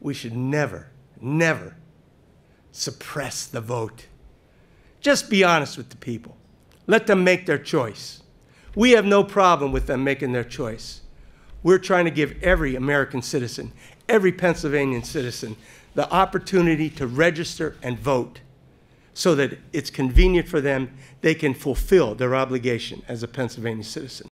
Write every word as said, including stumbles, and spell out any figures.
we should never, never suppress the vote. Just be honest with the people. Let them make their choice. We have no problem with them making their choice. We're trying to give every American citizen, every Pennsylvanian citizen, the opportunity to register and vote so that it's convenient for them, they can fulfill their obligation as a Pennsylvania citizen.